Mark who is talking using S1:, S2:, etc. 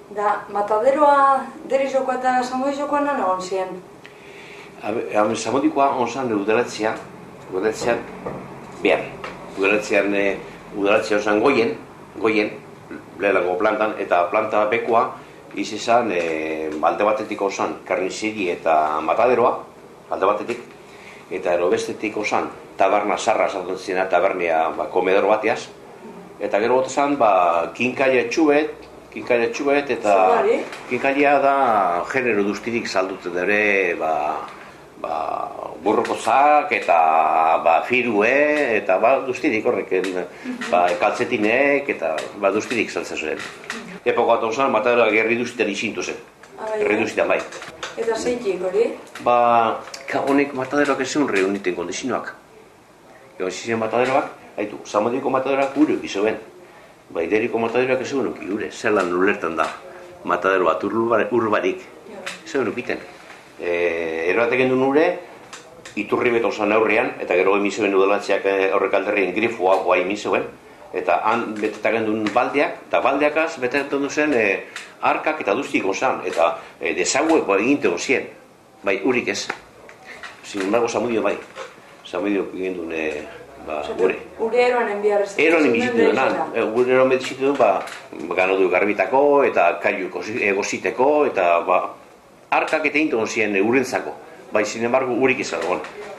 S1: Da, mataderoa derizoko eta samoizokoa nan egon ziren?
S2: Samodikoa onzan udaletzean behar. Udalatzea onzan goien, lehenako plantan, eta planta bekoa izan alde batetik onzan karniziri eta mataderoa, alde batetik, eta ero bestetik onzan taberna sarra esaten zena, tabernia komedor bateaz, eta gero gotezan kinkaia txubet, eta kinkaia da genero duztirik salduten ere, burrokozak eta firue, eta duztirik horreken, kaltzetinek, eta duztirik saltzen zuen. Epoko bat onzan, mataderoa gerri duzitean izintu zen. Gerri duzitean bai.
S1: Eta zeitik hori?
S2: Honek mataderoak ez zeun reuniten kondizioak. Egon ziren mataderoak, haitu, Samodiko mataderoak gure gizoen. Ideriko mataderoak ez zeun gure, zelan ulertan da matadero bat urbarik. Zeun ukiten. Eroatek endun ure, iturri beto zan aurrean, eta gero emizoen udalatzeak horrek alderrien grifoa guai emizoen, eta han betetak endun baldeak, eta baldeakaz betetak endun zen arkak eta duztiko zan, eta desagueko eginteko zien, urik ez. Sin embargo, Samudio bai. Samudio egin duen gure.
S1: Ure eroan enbiar ez?
S2: Eroan enbizitu duen, gure eroan enbizitu duen, gano du garbitako, eta kaiu egoziteko, eta arkak eta eginteko zien urentzako. Sin embargo, urik ez algon.